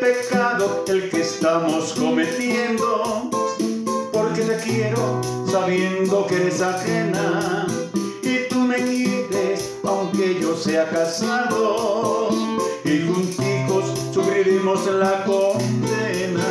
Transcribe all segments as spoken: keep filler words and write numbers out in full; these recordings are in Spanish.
pecado el que estamos cometiendo, porque te quiero sabiendo que eres ajena y tú me quieres aunque yo sea casado, y junticos sufriremos la condena.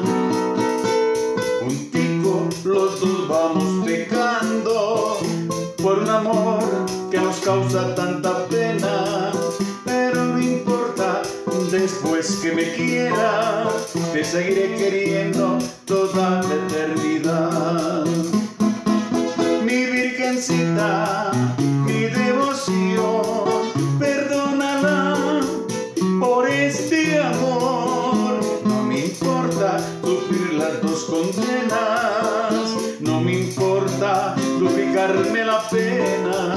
Junticos los dos vamos pecando por un amor que nos causa tanta pena, pero no importa, después que me quieras te seguiré queriendo toda la eternidad. Mi virgencita, mi devoción, perdónala por este amor. No me importa sufrir las dos condenas, no me importa duplicarme la pena.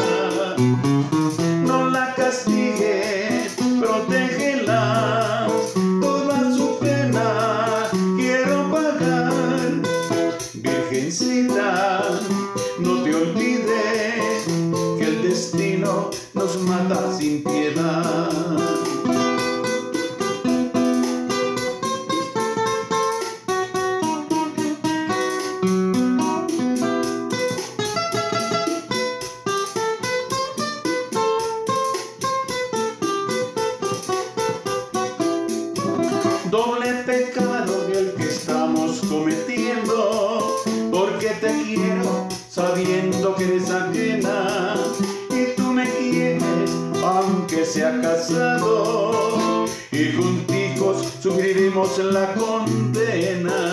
No la castigues, protégela, toda su pena quiero pagar. Virgencita, no te olvides que el destino nos mata sin piedad. Doble pecado el que estamos cometiendo, porque te quiero sabiendo que eres ajena y tú me quieres aunque sea casado, y junticos sufriremos la condena.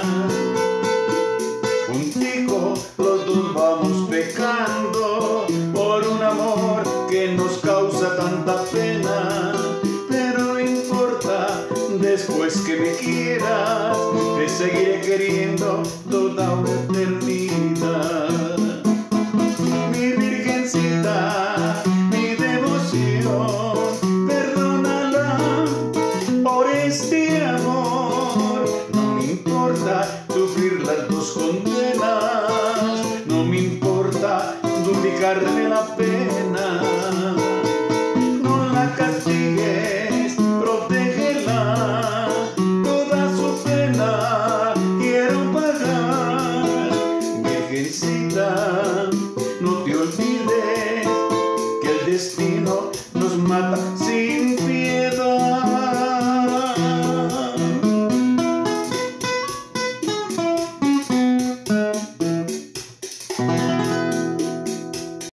Junticos los dos vamos pecando por un amor que nos causa tanta pena, pero no importa, después que me quieras te seguiré queriendo toda una eternidad. Mi virgencita, mi devoción, perdónala por este amor. No me importa sufrir las dos condenas, no me importa duplicarme la pena. No la castigues, protégela, toda su pena quiero pagar. Virgencita, no te olvides que el destino nos mata sin fin.